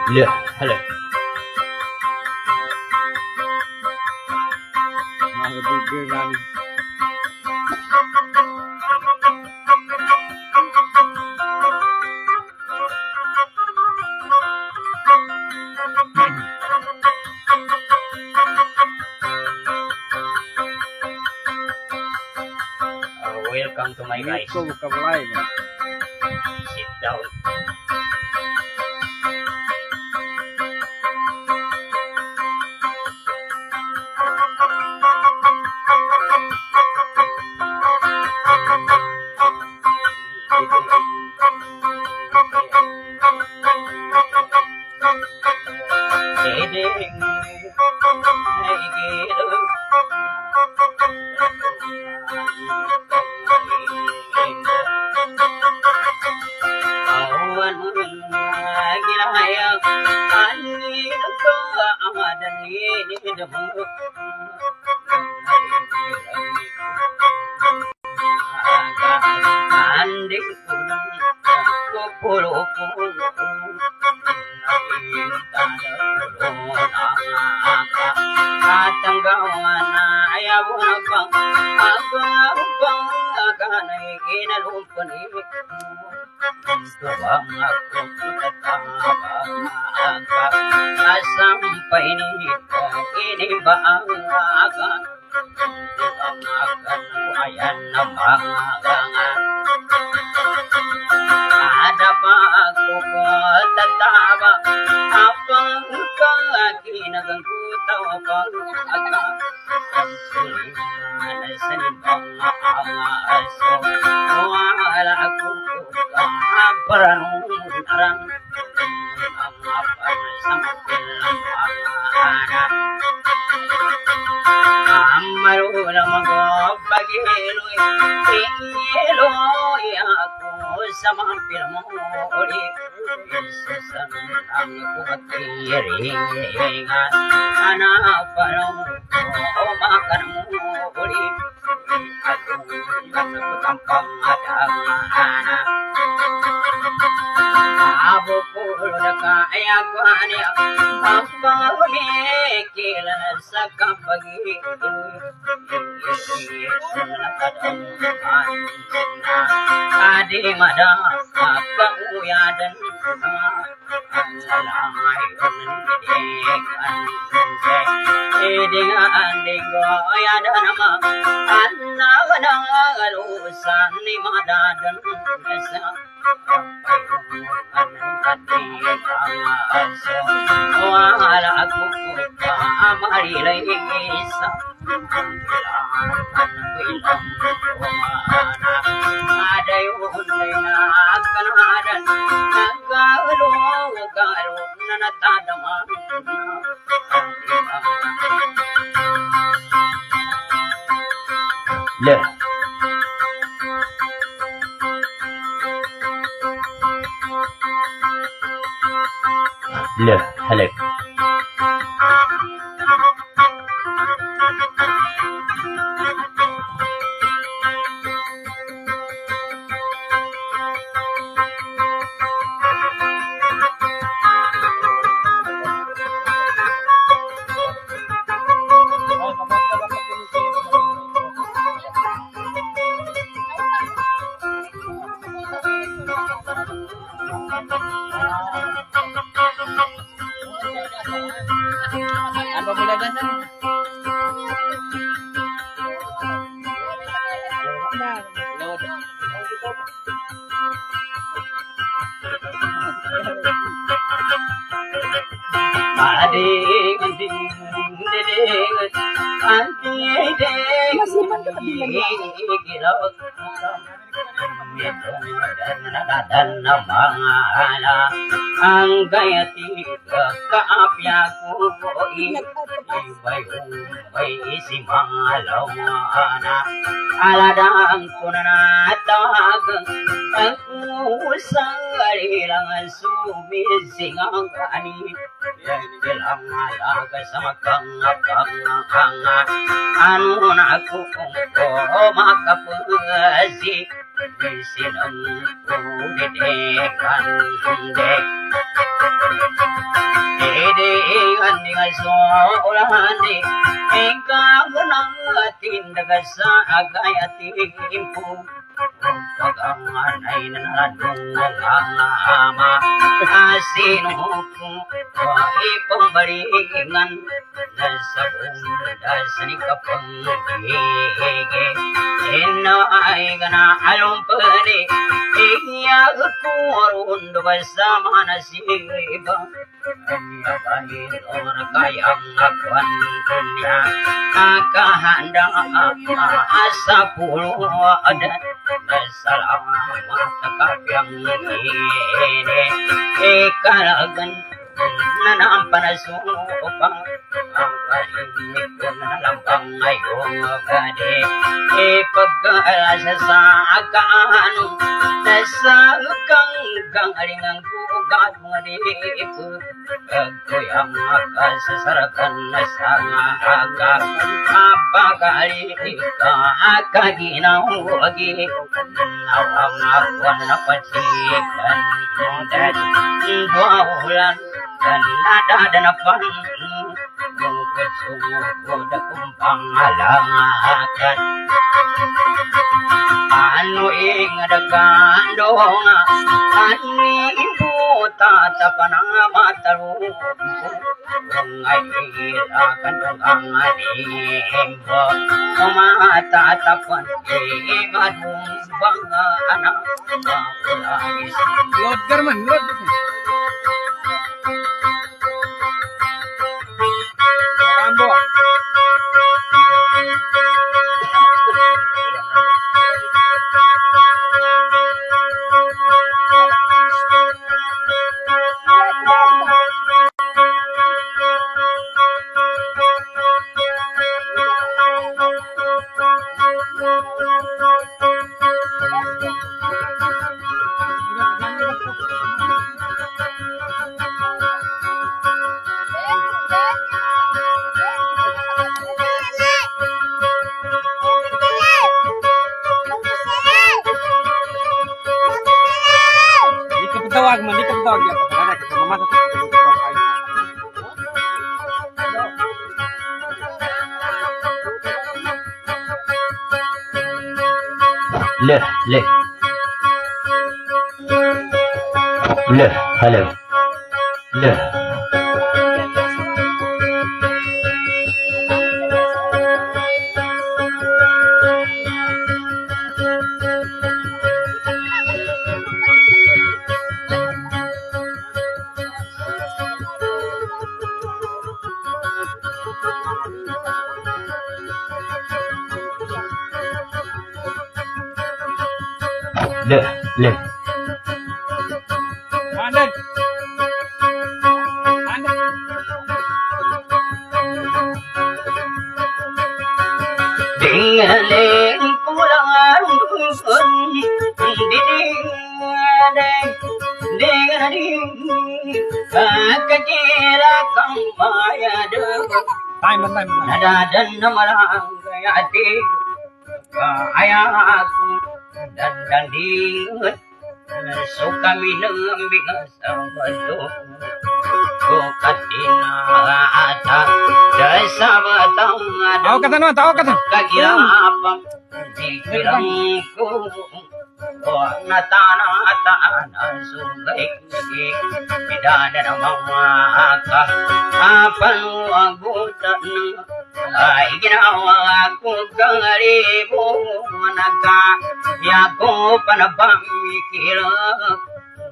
Lah, halo. Magbibigan. Welcome to my guys. Ito kablay mo. Sit down. Sampai ini bangga ayan ada paku tataba apa kinagang kutaw pa wala aku parang Amarula magpagilo Ilo ako sa mga pinamuli Isasanang kumatiringan Anapalang umakan muli Atong nagputampang adangan Abo po na kaya ko niya ang pangkilan sa kapag-ibig Adi madang panguyadan ang lalangay Idingan yadan naman anak ng alusan ni madadan sa wala ako marilay isa ada yun ay nakanadan nagalo na natadaman Lah Lah, halo. Apa boleh dasar? Adik, dan namala ang gayati kaapyaku ibay si mangalaw na aladang kunanatag ang usalilang sumising ang kani bilang alaga sa magkangakangakanga ano na ako kung makapusi sinang kudidekan dek Didikan dengan solani ikaw nang tindag sa agayati impu Pag-anganay na naradong ang ama Asino ko ipambalingan Nasa bunda sa nikapangigig Inaay ka na alumpani Iyag ko arundo kasama na siba Kanya Panginoon kayang akwan kanya Nakahanda sa puluhan Salamat kakang ini Ikalagan nanampanasupang Ang kalimit na lampang ngayong gadi Ipagkalasa sa akano Nasa kang alingang bugat mga dipo Kagkuyang makasasarakan na sa aga Apakali ka kaginawagi Nawang akwan na pasikan Duaulan dan nadadanapan Bungkut sumukod akong pangalangakan Ano ingadagan doon Ani ibu tatapan ang matarong Ngayilakan kong ang alimbo Matatapan imadong mga anak Load German, load. Rambo. Tawag man, di ka tawag yan. Pagkakala ka, mamata ka. Le hello Le Mandan. Dingaling pulang dusun Dingaling Kakakira kang bayad Time. Nadadan na marangay ating Kaya ako Dandandingat So kami nambingas ang balo Kukatinata Dasa batang Tahu kata no, tahu kata. Kagirapang Dikirang ko Natanata Sugay Idada na mga Apanuagutan Ay ginawa ko kang alibo Nagkayako pa na pamikirap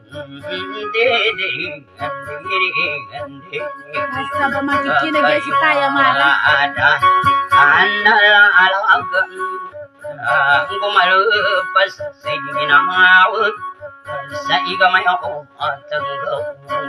Basta ba makikinig ay si Taya Mara? Andalaalagan Ang kumalupas sa ginawag Sa igamay ako matanggaw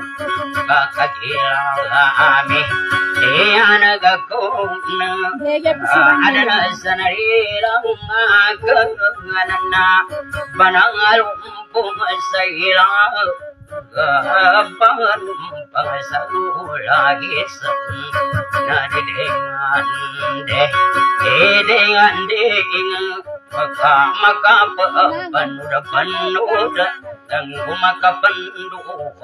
Kakakilami Iyanag ako na Adalas sa narilang Kaganan na Panangalumpong sa ilang Kapanumpang sa ulagis Nadilingan Idingan maka tanggu maka pendu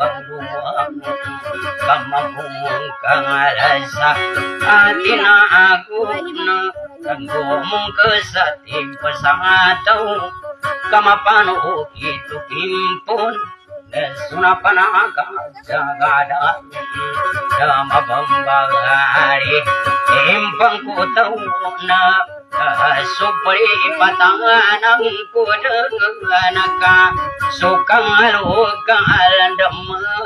kamapung kangalasa atina aku na tanggu mung kesati pasangatau kamapano itu kimpun sunapanaga jagada dama bambagari impang kutau na supri patanganang kudenganaka sukang alugalandam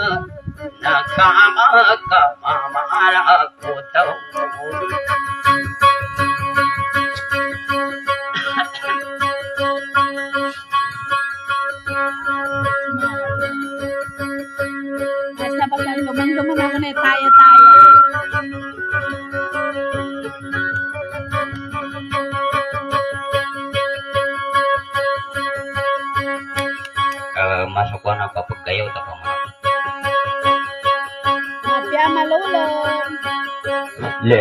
nakamaka mamala kutau Basta pagka lumang-lumang ako na tayo-tayo. Masuk ko na kapag kayo tako mga Mapya malulong. le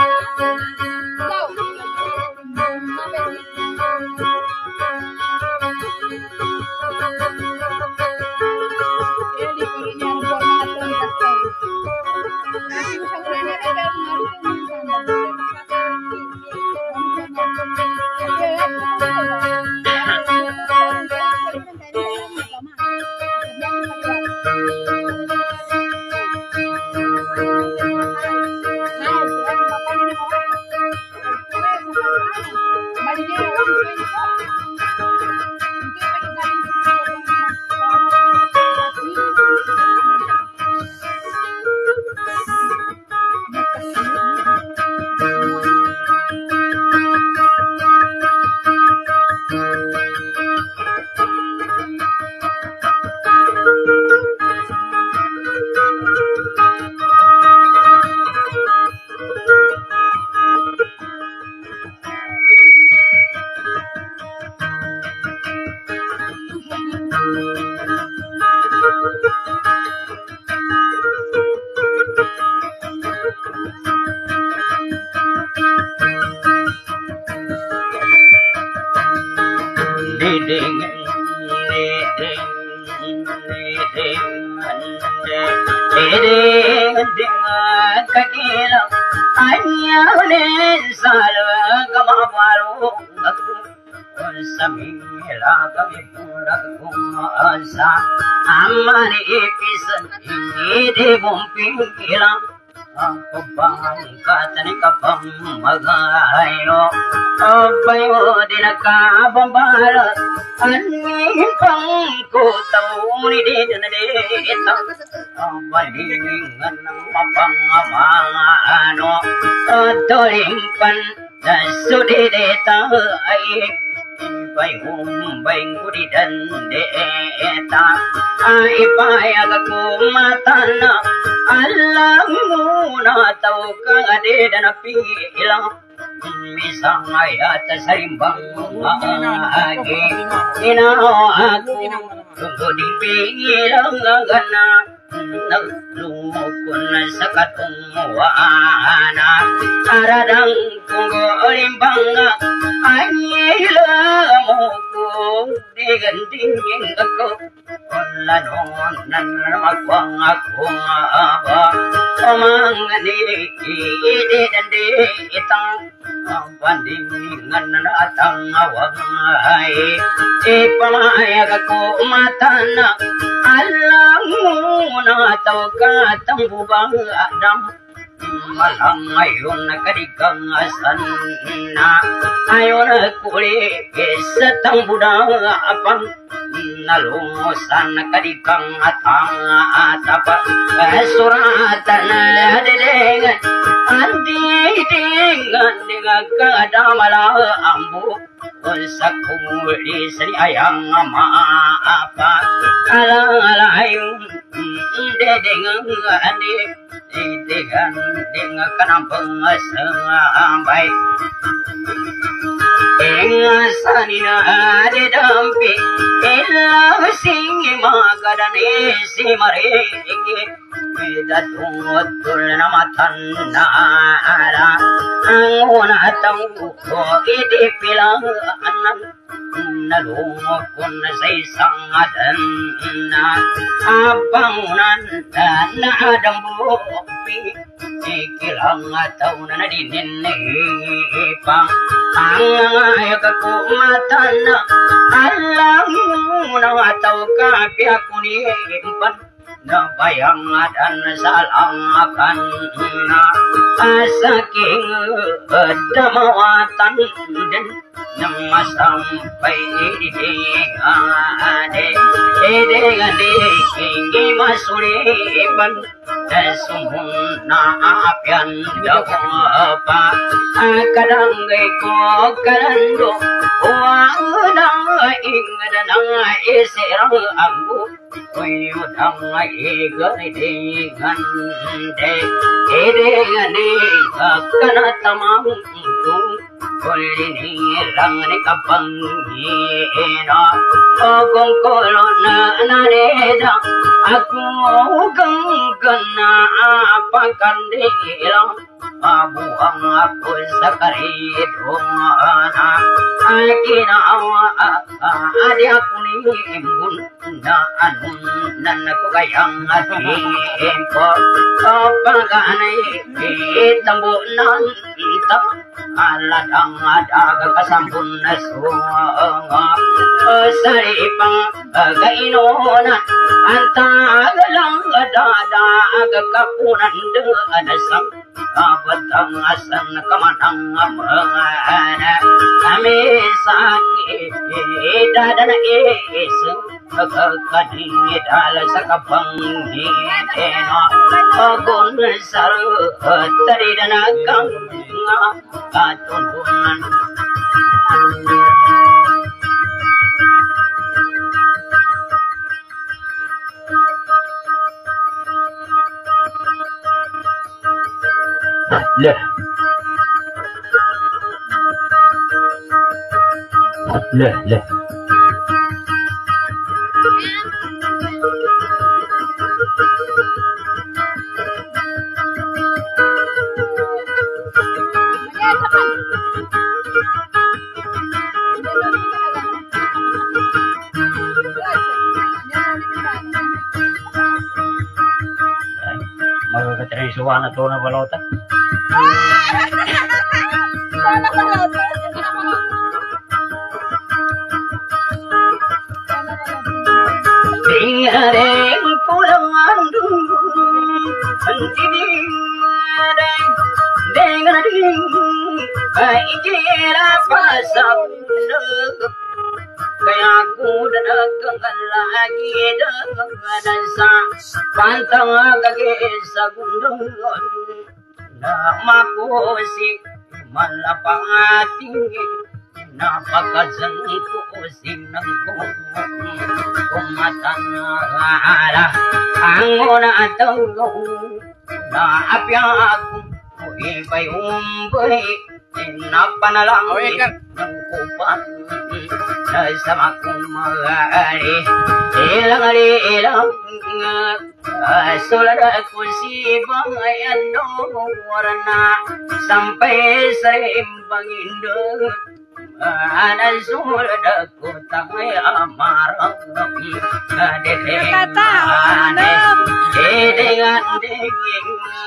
amane episan ini bumpingkilang aku bangkatan kapang magayo abayo dinaka bambara ani pangko tauni dinadeta abalingan mapangabano tolimpan dasudideta ai bay ngudi dan deta ai payag ko matana Allah muna tau ka de dan pilang misang ayat sarimbang agi ina aku tunggu di pilang gana nalukun sakatung wana aradang tunggu limbang anyila moku digantingin aku olanon nan magwang ako aba omangani ide dan de itang pandingan na atang awang ay ipamayag ako matana alang muna tau katang bubang adam malang ayon nakadigang asan na ayon kuli isatang budang apang nalungusan nakadigang atang atapa suratan dedengan andidingan dengan kadamala ambu sa kumuli sani ayang ama apa alang-alayong dedengan andi dengan kanang pengasambay ingasanina ade dampi illa singi magadane si marege medatul namatan nara angona tanggu ko ide pilang nan na lu kun say sang adan na abang nan na dambu pi ikilang ataw na dinin pang ang ay kakumatan na alam mo na ataw ka piya kunimpan na bayang dan salang akan na saking damawatan din ng masampay ide singi masuliban sumung na apian dawa kadanggay ko kalando wala ingada na isirang anggo uyudang igaritingan idengani kanatamang kulini lang ni kapangina ogong kolon na nareda aku gana apakandila abuang ako sa karidong ginawa adi ako ni imbun na anunan ako kayang atin ko pagkanay itambunan aladang adaga kasambun na sunga saripang gainonan antagalang adadaga kapunan danasang abatang asan kamanang amana kami sakit dadana isang kakadidal sa kapangitena agon sa taridanagang katununan le magkakatrisuwa na to na balota. Tinggalin pulang dengan ikira pasang kaya aku dagang lagi dengan sa pantang kagisa gundong namaku si malapangating napakazangku sinang kumatanala ang atau na apyaku ibay umbay napanalangit ng kupan sama kumagari ilang sulat aku si bangayan warna sampai seimbang indah ada surat aku tangay amarang dengan dingin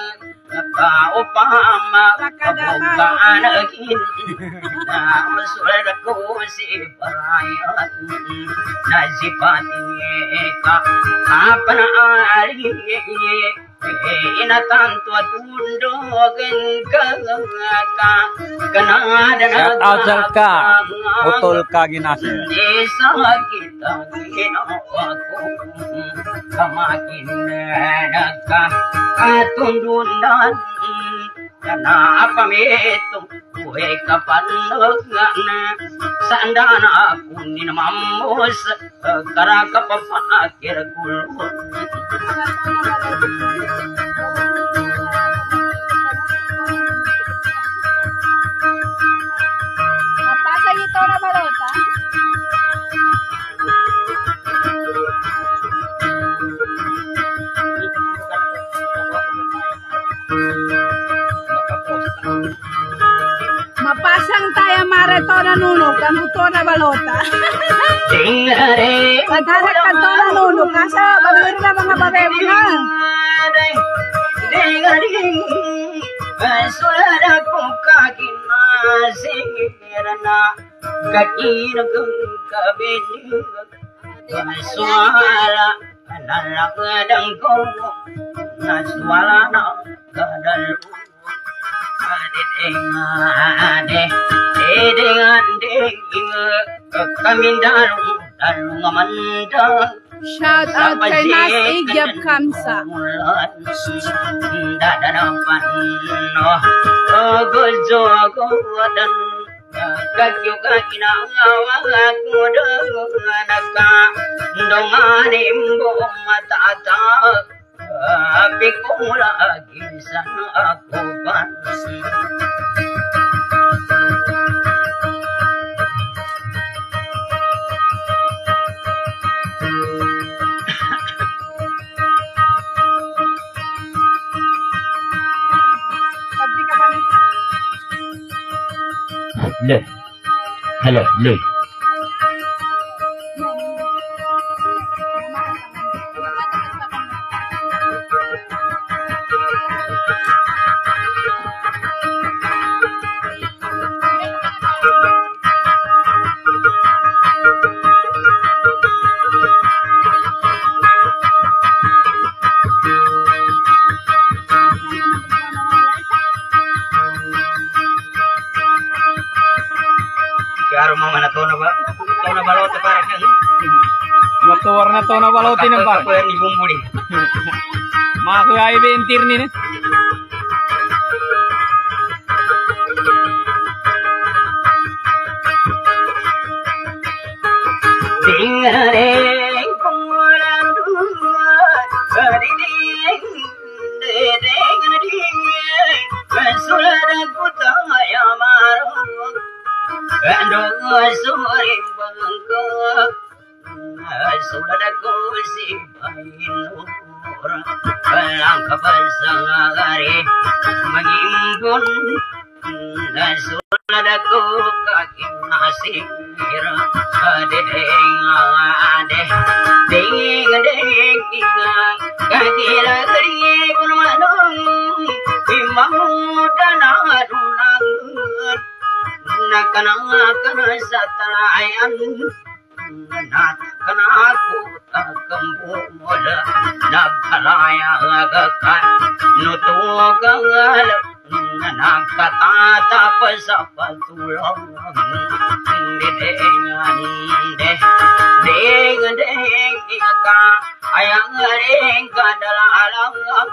kaupama kabukaan agin surat aku si parayan nasipati ka apa na ali inatanto atundo Shout out Jalka, utol ka ginasa. Desa kita ginawa ko kamakin nagka atundunan na apamitong buhay kapanag na sandana kunin mamos karakapapakir kulon. Pasa ito na balota. Mapasang tayo mareto na nuno, kanto na balota. Tingare Pagkara kanto na nuno, kasa balero na mga babewi na. Suara ko kakinasirana kakinag kabini suara nalakadang ko na suara na kadal Shout out kay Nas Igyab Kamsa. Tapi kung lagi sana ako pansin. Le. Hello, le. Karo mo man to na ba? To na balot para kan. Matuwar na to na balotin ng par. Ko yan ni bumbuli. Mga kuya i-ventir ni ne. Tingare kumulan kadiding de sulada kutaya maro ando sumari bangko sulada kusi baino lang kapasangari mangimbun sulada ku kakim nasira adeng ade ding ding kagila kri bunmanong imamudana dunang nakana kana satarayan nakana ku kambola nakalaya agakan nutugal nakatata pasapatulang ding ka ayang ring kadalalang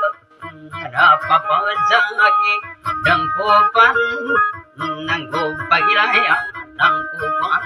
napapansagi dangkupan nangkupagilaya nangkupan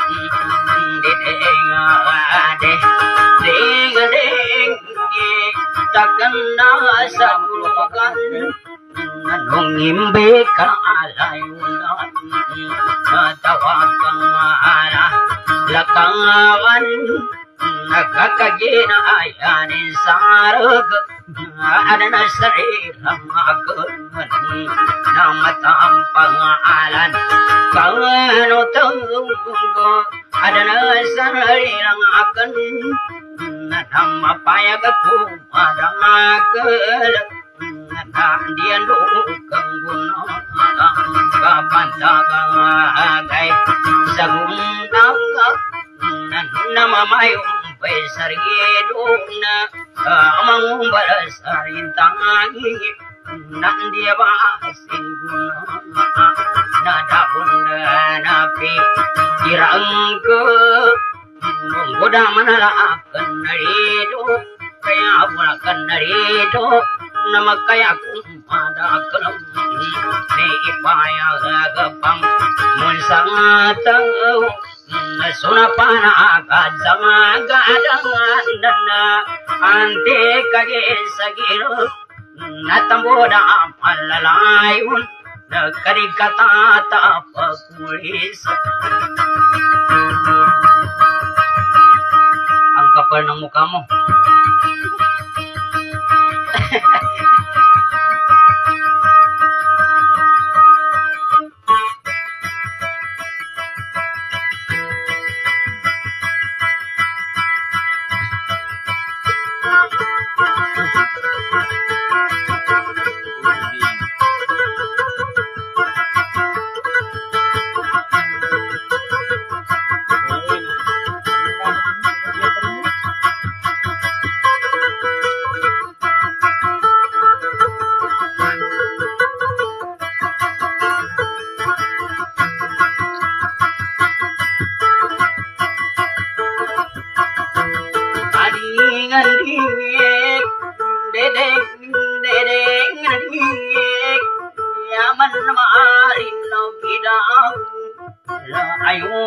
ding takkan nasa bulukan nung imbe ka alayunan natawag kang ala lakangawan nakakagina ayanin sarag ada na sarilang agunan na matang pangalan kano tunggo ada na sarilang agun na mapayag ako madang akal dian kang gunung kapantagang agay sa gundang nama mayong pesarido na amang balasarin tangi nandiya ba singguna nadapun napi tirang ke menggoda manalakan narido kaya mulakan narido nama kaya kumpada kelam ni ipaya gagapang munsang tangau sunapana kajang gadang dana ante kage sagiro natamboda palalayun nakari kata tapakulis ang kapal ng mukha mo.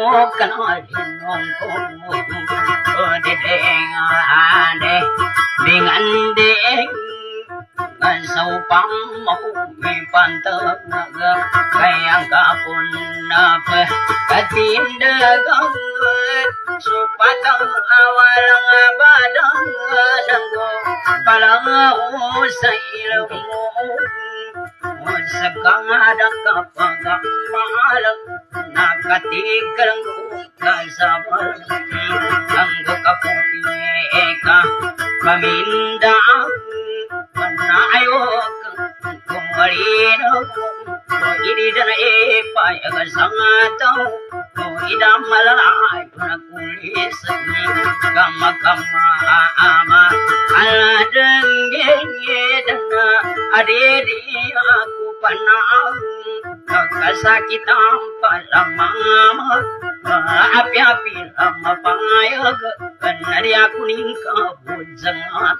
kenalin nongko dedeng ade dengan deng sâu pang mau mi pantang naga kayang kapun napa katinda kau supatang awalang badang sanggo palang usailu sakang ada kapagang malang nakatigang kasabar anggo kaputi eka paminda na ayok kumarino ini dan epay agasangataw idam malalay kunakulis kama kama ama aladang gengedana adedi aku panang nagkasakitan palamama api-api lama pangayag kanari ako ning kabudsangan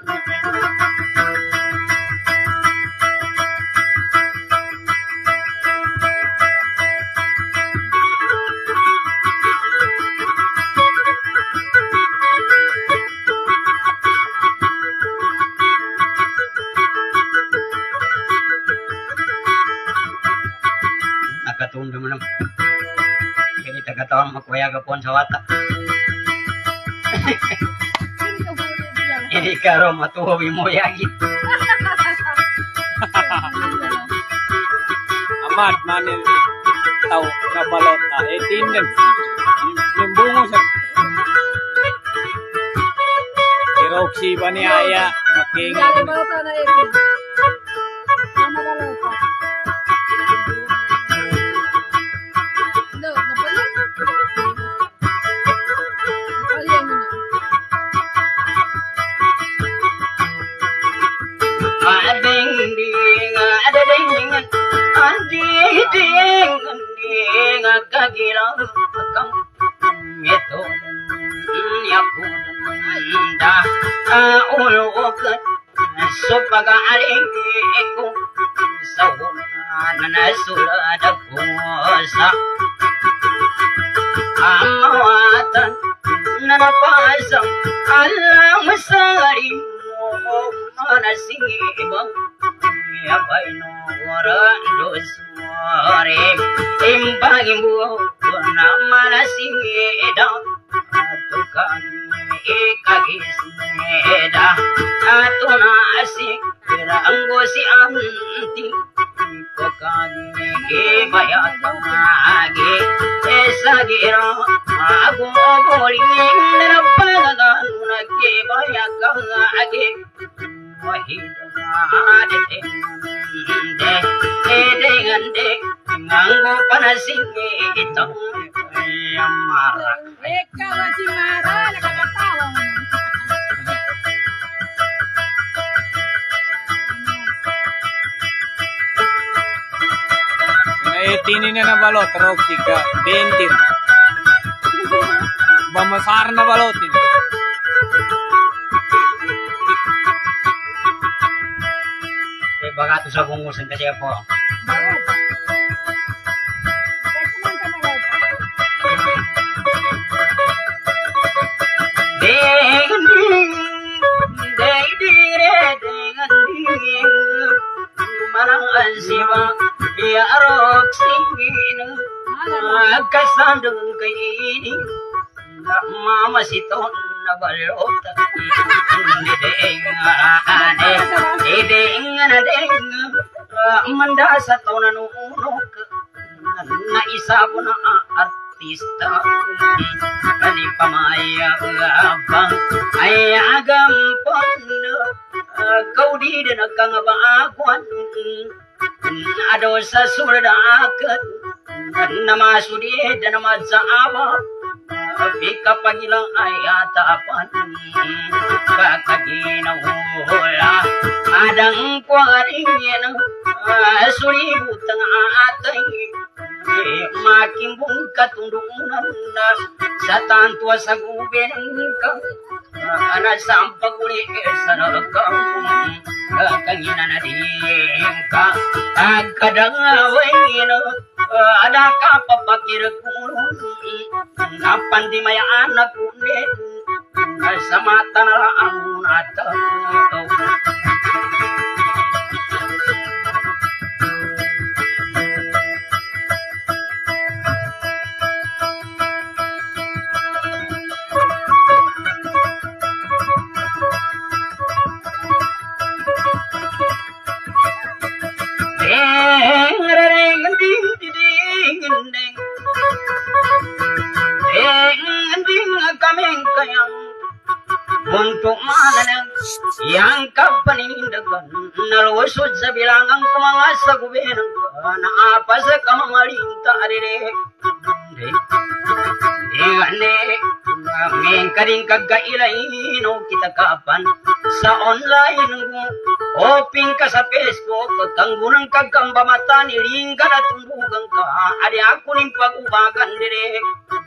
nakatundam naman ini tagatawang makwaya gapon sa wata ini karo matuhobi mo yagit Amad manil tau na balot 18 din. Nimbungo sa Roxy ba ni Aya making Ada balota na ito. Sama balota. No, napalyan. Napalyan mo na. ading gagilang kang meto yapunanda ulukut supagaling ko sawana sulada kusa amawatan nanapasang alam sari mo manasibang yabay no orando suare impagimbu namanasida tukan ekagisida atunasi piranggo si anti kokagi kebayatagi esagira aku boling napagagan kebayakagi nganggo panasing itong yamara Ikaw at si Mara, nakakatawa mo. Tini na balot Roxy ka 20 bamasar na balotin bagato sa bungusan kasi ako Balota. Kahit naman ka balota. marang siwa ya Roxy kasandung kaini mama siton na balota deng mandasa to nanunok na isa po na artista kani pamaya abang ay agampon kau di dan kang baakwan ado sa surdakat nama sudi dan nama zaaba Bika pagilang ayatapan kakaginaula adang kwaringin suributang atay makimbong katundunan sa tantua sa gubenang ka anasampaguli sa nakam kakangina na din ka agkadangawin ada kapapakir kulun napan di maya anak kunin sama tanah angun atau untuk mana yang kapan indagan nalwasud sa bilangang kumangasa gubenang na apa sa kamalinta adire ingane ngamin kading kagailay no kita kapan sa online mo open ka sa Facebook kanggunang kagkamba mata ni ringga na tumbugang ka adi ako ning pagubagan dire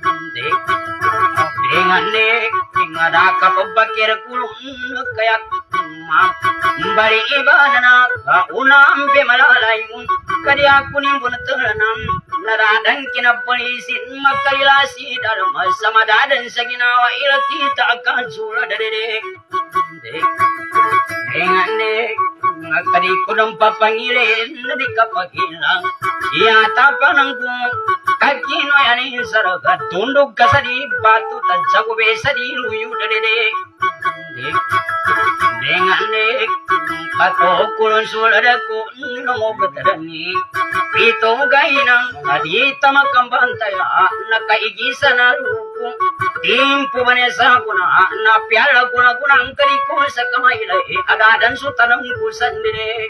ingane ingada ka pabakir kulung kaya bari ibana unam be malalayun kadi aku ning bunatalanam naradan kinapalisin makalilasi dalam samadadan sa ginawa ila kita akan sura dere ingane kadi kunang papangilin di kapagilang iyata panangku kakino yani saraga tunduk kasadi batu tancago besadi luyu dede dengane pato kulon suladaku namo batarani pito gainang adita makambantaya nakaigisa na luku timpu banesa kuna na piala kuna kunang kariku sa kamaila agadan sutanam ku sandire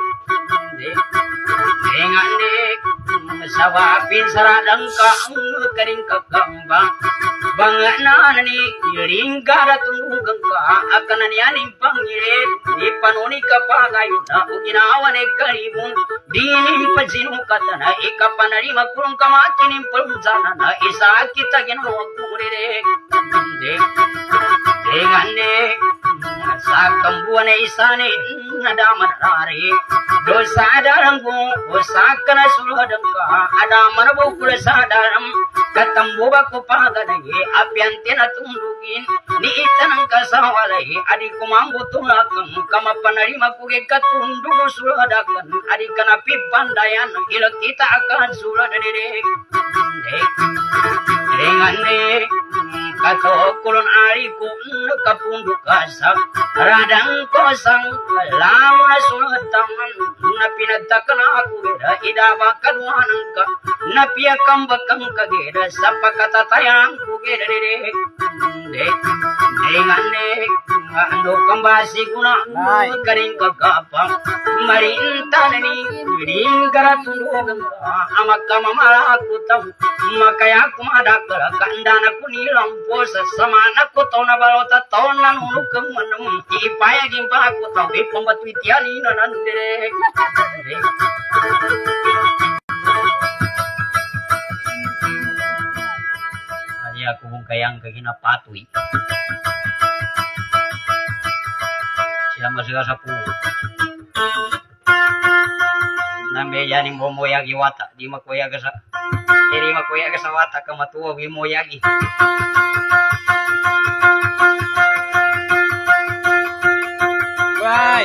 dengane sawapin saradang ka karing kakamba bangana ni ringara tunggang ka akan yaning pangiret di panoni kapagayuna uginawane karibun dinim pajinu katana ikapanari makurung kamatinim pulzana na isa kita ginawa kumurire dengane sa kambuan isane nadaman rari dosa darangku usakana sulodang ka ada manabukul sadaram katambu baku pagadagi apiantina tundugin ni itanang kasawalai adi kumambu tulakam kama panarima kuge katundugu suladakan adi kana pipandayan ila kita akan suladadere dengane kato kulon ariku kapunduk kasak radang kosang lamuna sulataman na pinagtakan aku beda idaba kaduanan ka na piyakang bakang kageda sa pagkatatayang kugeda dede dengane ando kambasi kuna karing kagapang marintan ni ring karatundugan amaka mamala kutang makaya kumada kara kandana kunilang posa samana ko to na balota to na nunukang manam ipaya gimpa ko to ipambatwitiani na nandire ari aku mong kayang kagina patui siya masaya sa po nambe yaning momoyagi wata di makoyaga sa iri makoyaga sa wata kamatuwa wi moyagi Bye.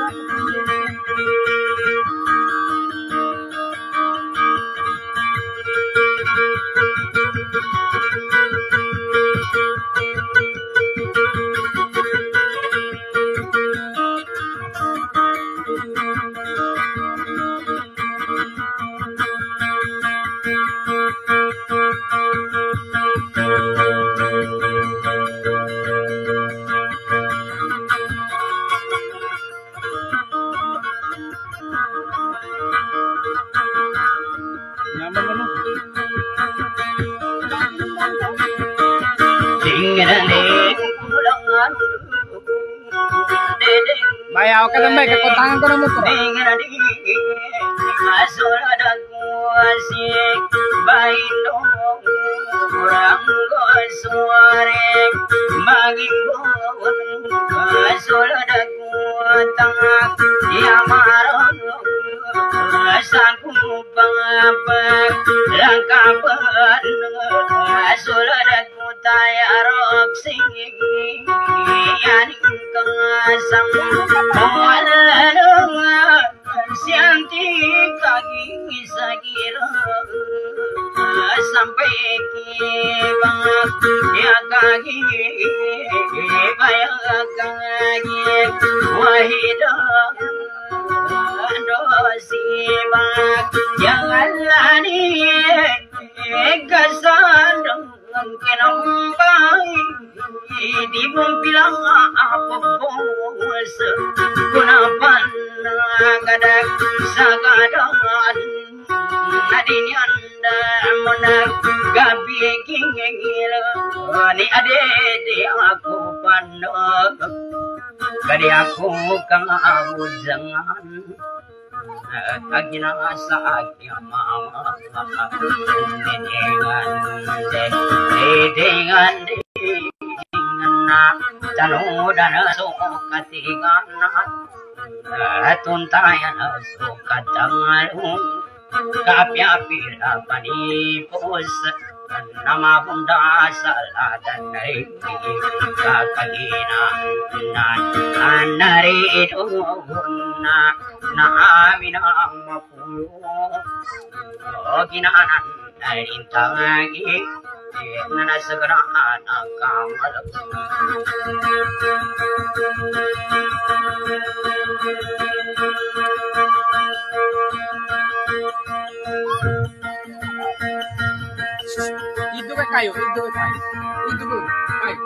Bayaw ka naman, kakutangan ko na mo ko. sampai kiamat ya kaki bayangkannya wahidah dosibak jangan lari kesandung kenampai di bilang apa bos gunapan gadak sagadan nadinya menak gabi gingil ni ade aku pandang kadi aku kang aku jangan agina sakya mama dengan tanu dana sokatigana tuntayan sokatangalu kapya-pira panipos nama bunda saladan kakaginan anari iduna na amin ang mapulo ginanan narin tangagi na nasagraan ang kamalap Itu kayo, itu kayo. Itu kayo.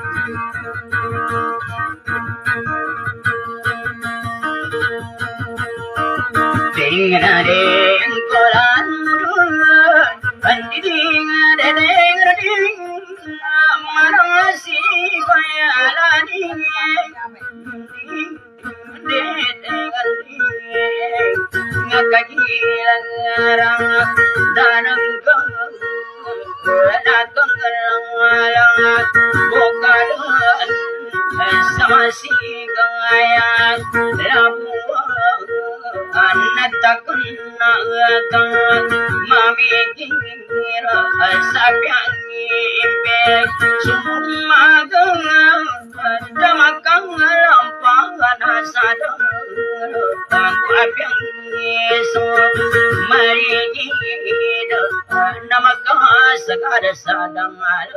Tingnan din ko lang pandiding dedeng marasi payalading ngakagilang arang danang datang lang bukan sama si gaya rabuan natakun nagan mami kira sabyang ipe sumagang damakang lampangan sadang abyang yeso marigid namakasagada sadang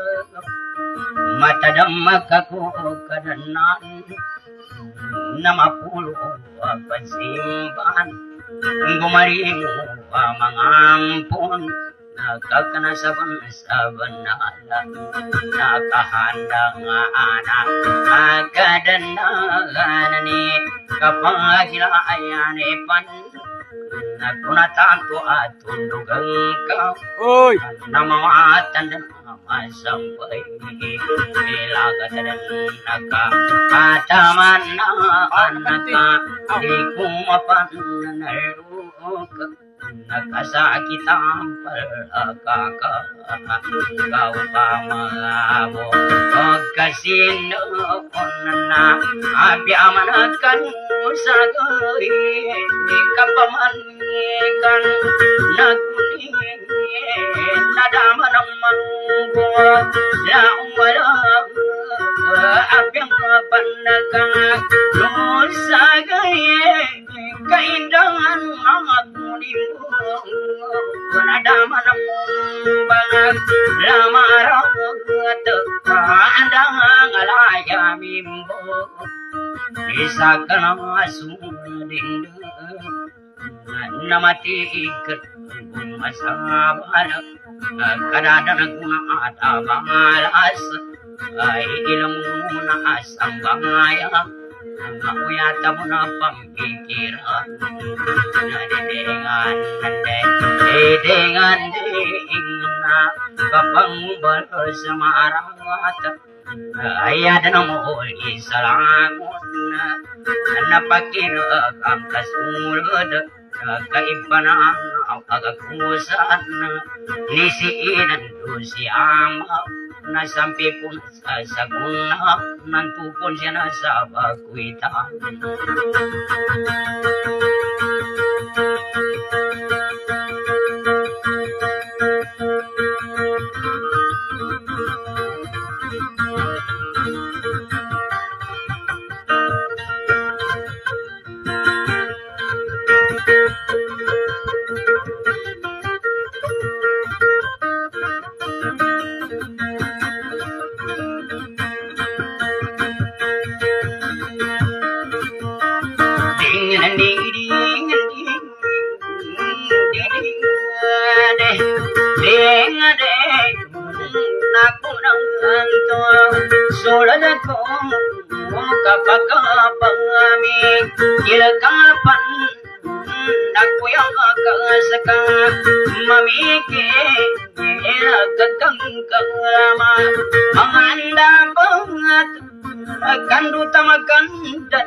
matadam makakukadanan namapulo pansimbahan gumarimu mangampun nakakanasaban-saban na alam nakahandang anak agadandagan ni kapagilayan ipan nagunatan ko at tundugang ka namamatan na masampay ilagat na nakataman na anak di kumapanaluk nakasakit ang palakaka kau pamamo pagkasinoon na abiyamanakan sagay di kapamanikan nagunin nadama ng manunggo na wala abiyang panagak sagay aku di ada mana bang lama rawat ada ngalaya mimbo bisa kena sudin nama tiket masabar kadang guna ada balas ilmu na sambangaya aku ya tamu na pampikiran dengan na kapang bersemarang ayah dan mohon isalamun napakin kam kasulud kaibanan agak kusan nisiinan dusiama na sampai pun sa guna nantu pun siya nasa bagwitan Ilakapan aku yang kesekang memikir kekengkama menganda banget akan utamakan dan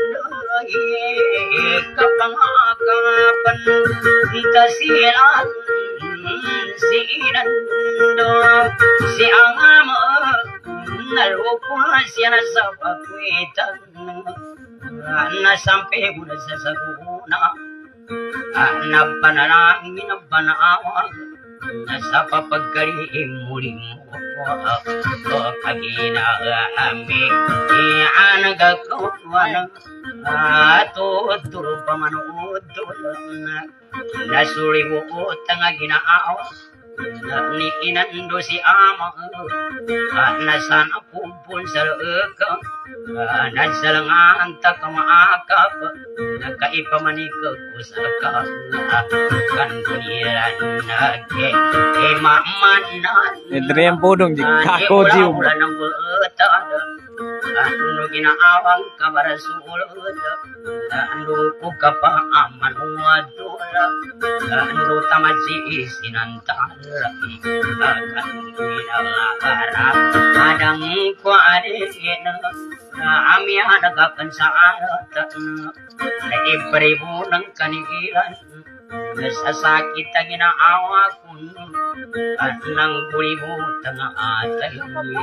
kapangakapan tasiran sinan do si angama nalupun siya nasa pagwitan na sampai bulan sesaguna na panalangin na panawag nasa papagkari muling mo kaginami ianagakawan tuturo pa manood nasuri mo utang ginaawa ni inando si ama nasana pumpun sa leukang nasalangan tak maakap nakaipamanika kusaka kan kuniran nage mamanan Adrian podong kako jiw nang betada anu ginaawang kabarasulod anu kukapa aman wadola anu tamaji sinantara akan kinalakara adang ko adena ami adagakan saarat na ibribo ng kanigilan nasasakit ang inaawa kun at nang bulibutang atay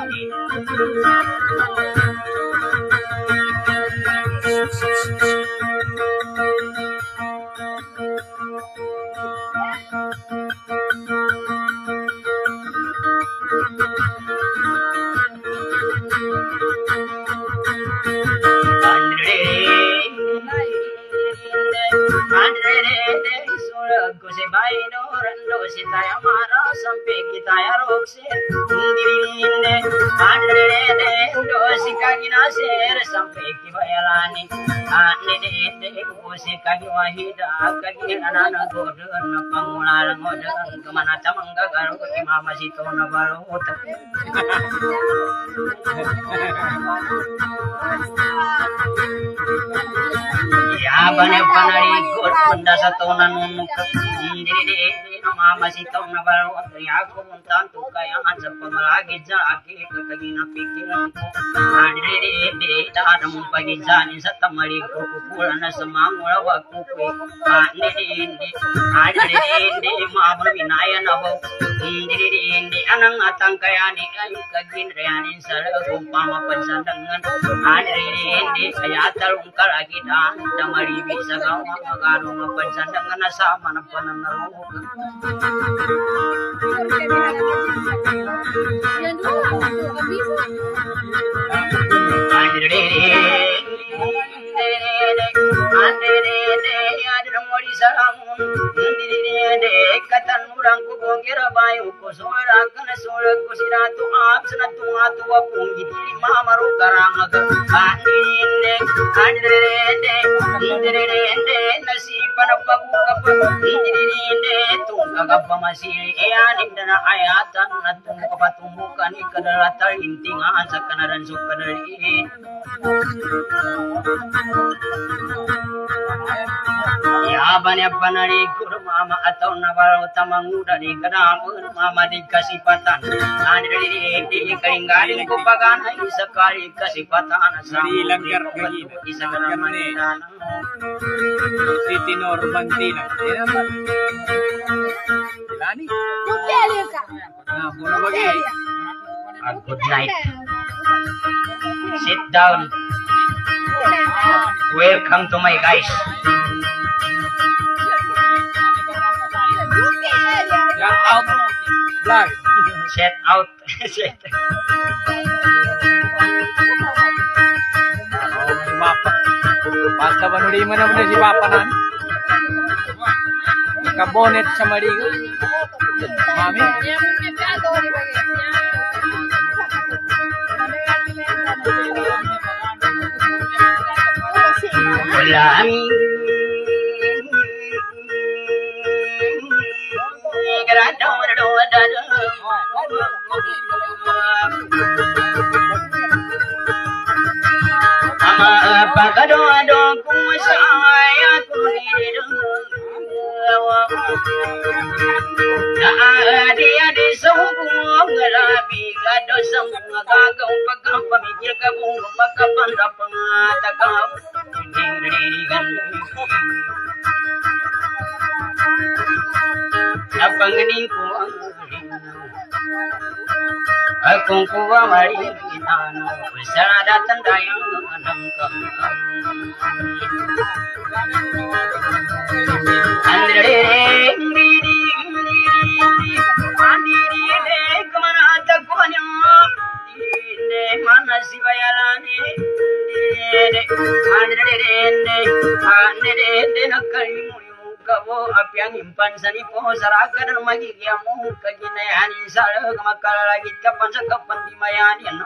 si taya mara sampai kita ya rokse dirinde andre do si kagina ser sampai kibayalani ane de si kagi wahida kagi anana godon pangulalang godon kemana tamangga garo imama sito na barot ya bane panari god punda satonan nunuk dirinde mama sito na barot ya ko muntan tu kaya sa pamalagi jaki kagina pikiran ko dirinde dadam pagijani sa tamali ko pula na samangula waku ko dirinde mabul binaya na bo dirinde anang atang kaya ni ay kagin reanin sa upama pansandangan dirinde kaya talong kalagi dan damari bisa gawa magano mapansandangan na sama na pananaro wali salamun dirinde katan urang ku bongkira bayu ku sola kana sola ku siratu absanatu atu wapungi lima maru karang dirinde dirinde nasiban bagu kapun dirinde tungga kappa masih eaning dana ayatan natung kapatumbukan ikadalatal intingan sakanaran sukadali ya banyak-banyak guru mama atau nawal tamang muda di kedamun mama dikasih patan ada di kaling-kaling kupagan sekali kasih patan Di langgar gagina. isa ngaraman Siti Normantina. Lani. Nah, mula bagi. good night sit down welcome to my guys Yang out. Black. set out set Oh, si Papa. Basta ba nuli mo naman si Papa na? Nakabonet sa marigo. Mami. Lami ama pagado ku saya ku dia di sungguh ngelabi gado sungguh gagau pagam pamikir kabung pakapan rapang takau dirigan apang ni ku akong kuwa marinano sada tandayang nangkam andre andiri kemana takunya ine mana sibayalane andre nakalimu kabo apiang impan sani po saraka dan magigiamu kaginayani sala kamakalagit kapan sa kapan di mayani ano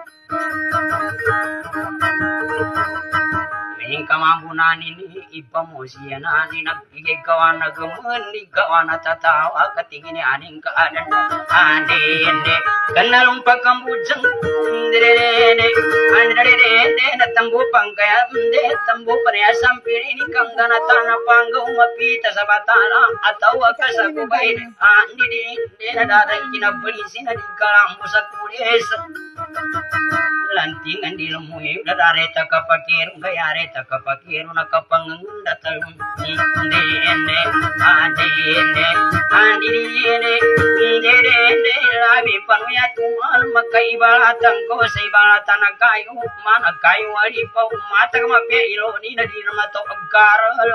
Mining kamampunan ini ipamusian ani nagigig kawan nagamundi kawan natatawa katingin aning kaadan ande kanalong pagkambujang direne ande natambo pangkaya ande tambo parya sampiri ni kanggana tanah panggaw mapita sa batala atau akasakubay ande di nadarang kinabulisi na di kalang musak pulis lantingan di lemuy nadareta kapakirong kayareta kapakiro nakapangangundatal ande labi panuya tuman makaibalatan ko sa ibalatan na kayo mana kayo alipaw mata kamape ilo ni na di naman to agkaral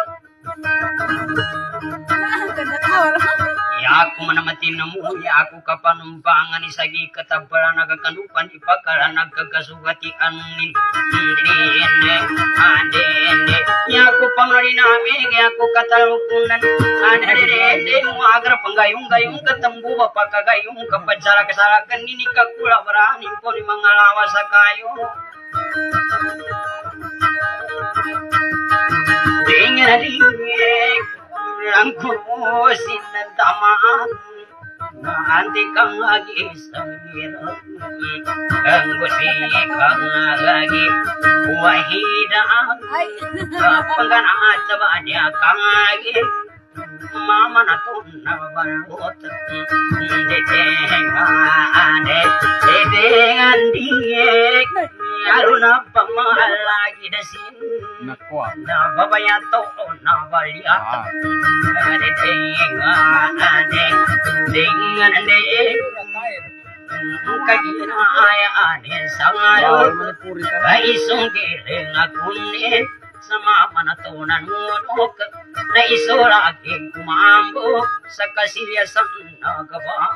ya aku manamatin na mo ya aku kapanumpangan isagi katabala nagakanupan ipakala nagkagasugati anin ande ya aku panglari namin ya aku katalukunan ande mo agar panggayong-gayong katambu papakagayong kapadsara-kasarakan ini kakula baranin po ni mga lawas sa kayo dengan dingin ang kusin ng tamaan nanti kang lagi samira ang gusi kang lagi wahida pangganaan sa banyak kang lagi mama na to na balot detengan diek aluna pamahal lagi dasin Nakwa. na babayato na baliat dengan kaginayaan sangayon kaisong kiring akunin sama manatunan ngunok na isuraging kumambo sa kasilyasan nagabag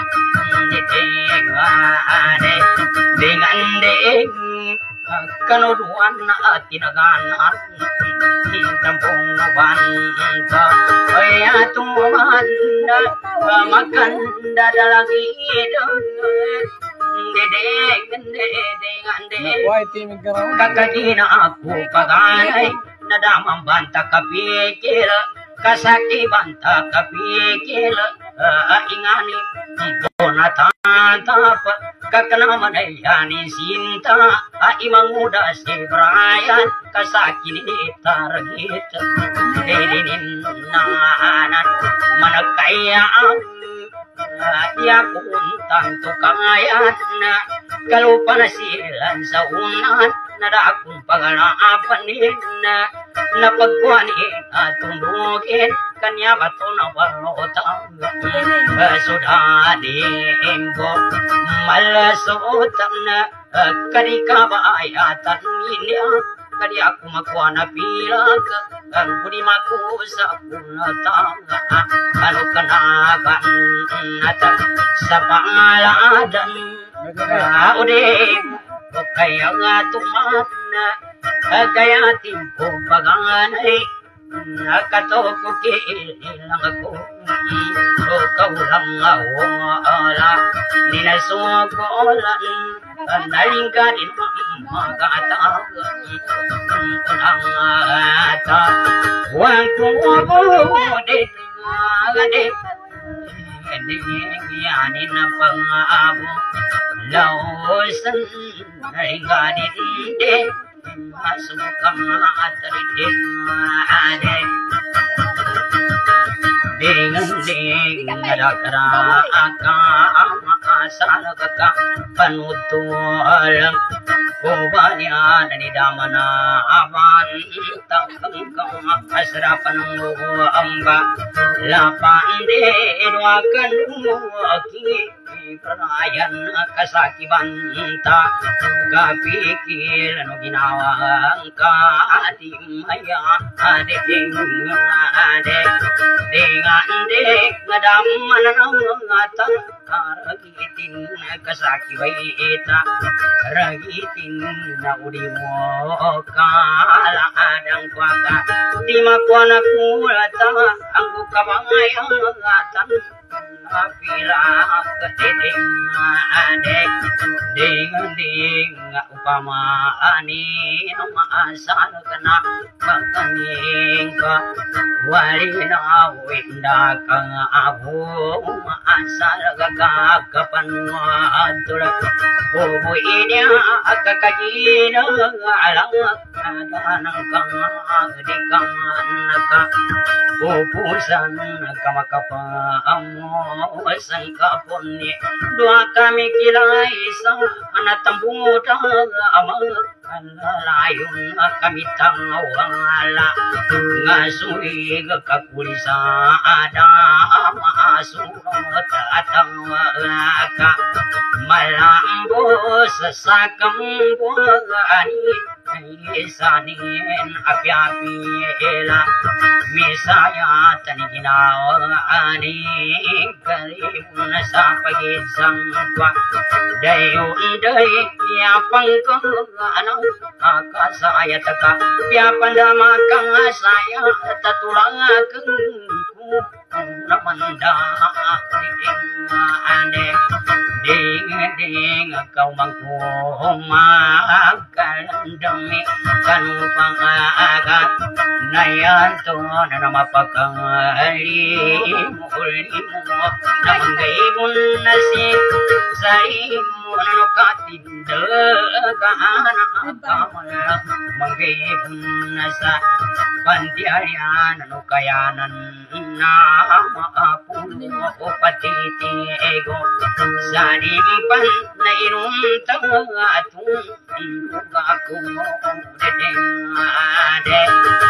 dengan kanuduan na tinagaan tampong banta makan dada lagi Why team karo? kakagina aku paganay nadamang banta kapikil kasaki banta kapikil ingani natantap kakanamanayani sinta imang muda si Brian kasaki ni targit edinin nanan manakayaan ya kuntang tukayan kalau panasilan sa unan nadakong pagalapan din napagkuhanin at tundugin kanya bato na walotang sudanin ko malasotan na kadikabayatan niya kadi aku makuha na pilag ang kuni makusa kunatang ano kanagan nata sa pangaladan udim kaya nga tuman kaya timpo paganay nakatoko kilang ako kaulang awala ninasukolan naling ka din magatag unang ata huwag tumubudit ngagadit yanin na pangabo lausan naling ka din masukang atridin ade ding nadakara aka maasal kaka panutul kubanya nani damana awan tangkang asrapan amba lapande doakan aki perayaan kasaki banta kapikil no ginawa ka timaya ade ding ngadaman ngatan ragitin kasaki waita ragitin na udiwo kala adang kwaka di makwana kulata ang kabangayang ngatan apila keding adek ding upama ani maasal kena bakaning ka walina winda kang abu maasal gagapan matul bubu ini akakajina alang adanang kang di kamanaka pupusan kamakapa sangkaponni dua kami kilai sa anatambut amal layun kami tangawala ngasui kakulisa ada masurot atangwaka malambo sesakam buani isanin api-api ela misaya taniginaw ani karibun sa pagisang kwa dayon day yapang ko ano akasaya taka yapan dama kang saya tatulang kang namanda ande ding kau mangkumakalandami kanupang agat nayan to na namapakali mo namanggaibon na si saimu na katindagana kamala manggaibon na sa pantiaryan ano kayanan na maapuno o patiti ego sa dimpan na inuntang atong ako dedeng ade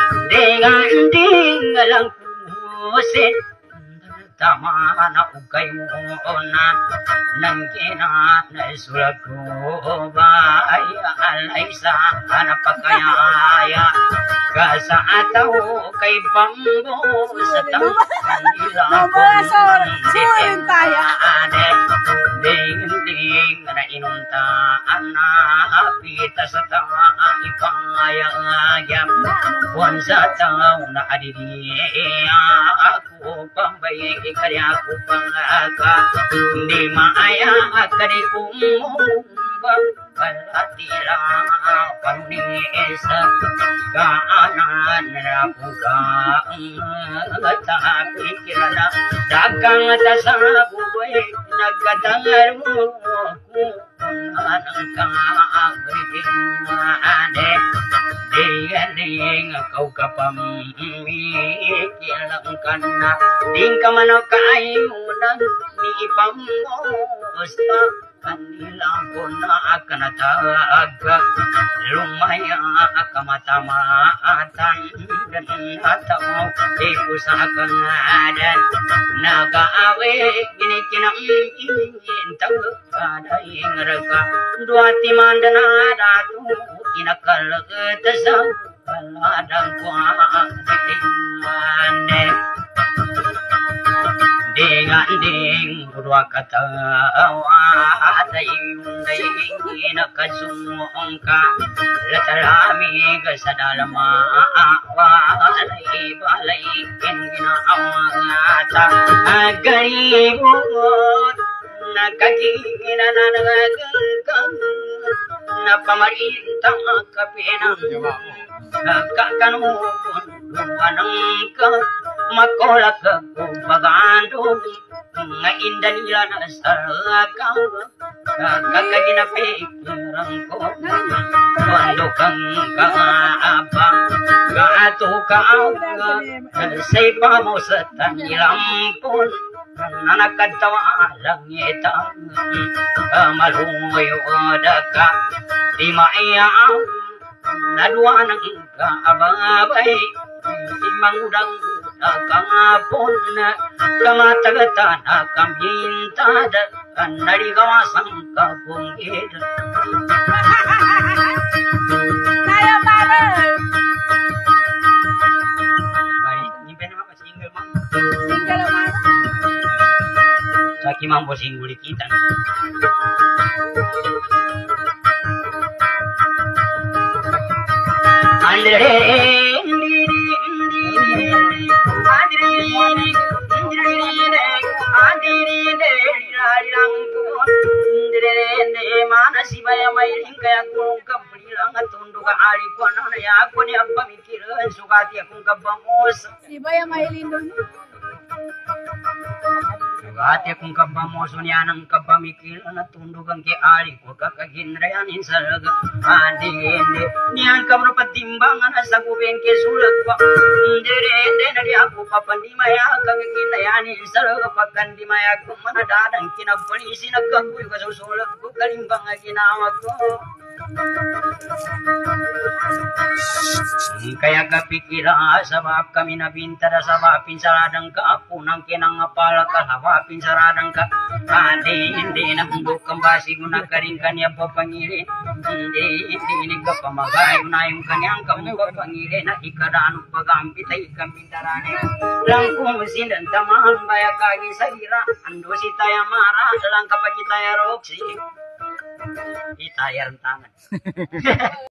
ding lang pusin tama na ukay mo na nang kina na isulat ko ba ay alay sa napagkayaya kasa ataw kay bambo sa tangkang ilang kong ding ding na inunta anak pita sa ipangayang buwan sa tao na adidi ako pambay kaya ako pangaka hindi maaya akari kumubang palatira panisa kaanan na puga tapi kirana dagang sa buhay nagkatangar mo ko anang kaagritingane ding kau kapamikilang ka na ding ka man kaayunan ni ipamusta kanila ko na akanataga lumaya akamatamaatan dan ataw ikusakan adan nagaawe ginikinang tawagadaing raka duati mandana datu inakalagtasang paladang kuang titingane ding dua katawa dayung nakasumong ka latalami ka sa dalama walay balay ginawata agaribot nakagina na nagagkang na pamarintang kapenang kakanubon lumanang ka makolak ako bagandong nga inda nila na sarakaw kagaginapikiran ko kwando kang kaaba kaato kaaw say pa mo sa tanilampon nanakatawa lang itang malungoy odaka di maiyaw nadwa ng kaababay imangudang kangapon kamatagatan kambintada kanarigawasang kapungkid Tayo pare. Single man. Saki mambo singguli kita mana si baya mailing kaya kung kabilang at tundo ka ari ko ano na ako ni ang pamikiran sukati akong kabamos Iba yung mailin doon. sukati akong kabamos niya ng kabamikiran at tundo kang ki ari ko kakaginrayanin sa laga hindi niyan kamro patimbangan sa kubeng ke sulag ko hindi na di ako papandimaya kang ginayanin sa laga pagkandimaya ko manadadang kinapolisi nagkakuy ko sa sulag ko kalimbang ginawa ko kaya kapikira sabab kami nabintara sabab pinsaradang ka punang kinangapala ka sabab pinsaradang ka hindi nabundok ang basi guna karing kanya papangiri hindi ka pamagay na yung kanyang kamuka pangiri na ikadano pagampi tayo kampintarane lang kung sindan tamahan baya kagi sa ira ando si taya mara lang kapag itaya roksi itayar tangan